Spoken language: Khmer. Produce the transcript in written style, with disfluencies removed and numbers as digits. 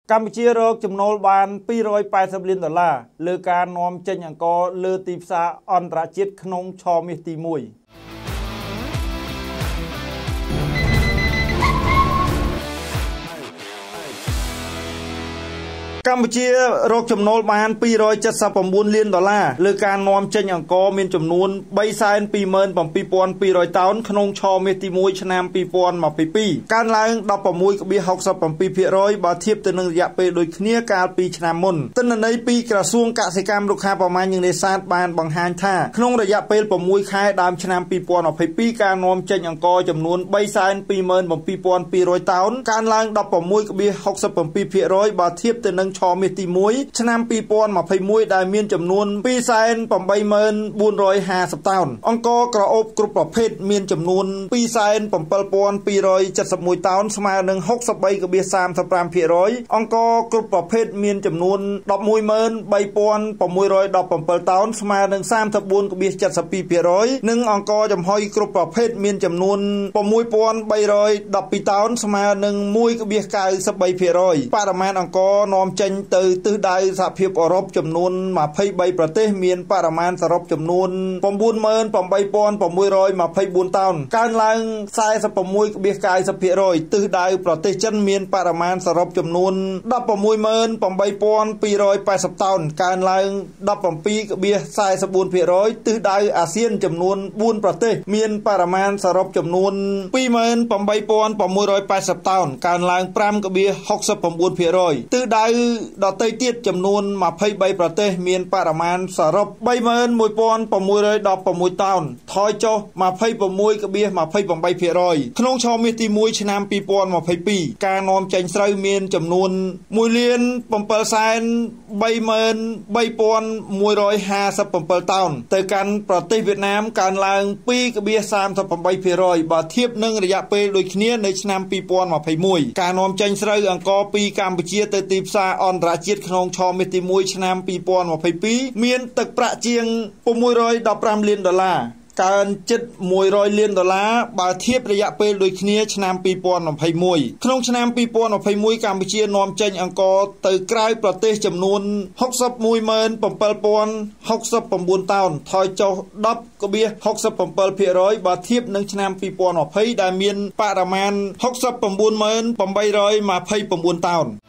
កម្ពុជារកចំណូលបាន$280 លានលើការនាំចេញអង្គរលើទីផ្សារអន្តរជាតិក្នុងឆមាសទី1កម្ពុជារកចំណូលបាន$279 លានលើការនាំចេញអង្គរមានចំនួន$327,200 តោនក្នុងឆមាសទី1ឆ្នាំ2022កើនឡើង 16.67% បើធៀបទៅនឹងរយៈពេលដូចគ្នាកាលពីឆ្នាំមុនទិន្នន័យពីក្រសួងកសិកម្មរុក្ខាប្រមាញ់និងនេសាទបានបង្ហាញថាក្នុងរយៈពេល6ខែដើមឆ្នាំ2022ការនាំចេញអង្គរចំនួន$327,200 តោនកើនឡើង 16.67% បើធៀបទៅនឹងឆមាសទី1ឆ្នាំ2021ដែលមានចំនួន$284,450 តោនអង្គរក្រអូបគ្រប់ប្រភេទមានចំនួន$277,271 តោនស្មើនឹង 63.35% អង្គរគ្រប់ប្រភេទមានចំនួន$113,617 តោនស្មើនឹង 34.72% និងអង្គរចំហុយគ្រប់ប្រភេទមានចំនួន$6,312 តោនស្មើនឹង 1.93% បរិមាណអង្គរនាំចេញទៅទិសដៅសហភាពអឺរ៉ុបចំនួន23ប្រទេសមានបរិមាណសរុបចំនួន$98,624 តោនកើនឡើង 46.90% ទិសដៅប្រទេសចិនមានបរិមាណសរុបចំនួន$168,280 តោនកើនឡើង 17.44% ទិសដៅអាស៊ានចំនួន4ប្រទេសមានបរិមាណសរុបចំនួន$28,680 តោនកើនឡើង 5.69% ទិសដៅដទៃទៀតចំនួន23ប្រទេសមានបរិមាណសរុប$31,616 តោនថយចុះ 26.28% ក្នុងឆមាសទី1ឆ្នាំ2022ការនាំចេញស្រូវមានចំនួន$1,733,157 តោនទៅកាន់ប្រទេសវៀតណាមកើនឡើង 2.38% បើធៀបនឹងរយៈពេលដូចគ្នានៅឆ្នាំ2021ការនាំចេញស្រូវអង្គរពីកម្ពុជាទៅទីផ្សារអន្តរជាតិក្នុងឆមាសទី1ឆ្នាំ2022មានទឹកប្រាក់ជាង$615 លានកើនជិត$100 លានបើធៀបរយៈពេលដូចគ្នាឆ្នាំ2021ក្នុងឆ្នាំ2021កម្ពុជានាំចេញអង្គរទៅក្រៅប្រទេសចំនួន$617,069 តោនថយចុះ 10.67% បើធៀបនឹងឆ្នាំ2020ដែលមានបរិមាណ$69,829 តោន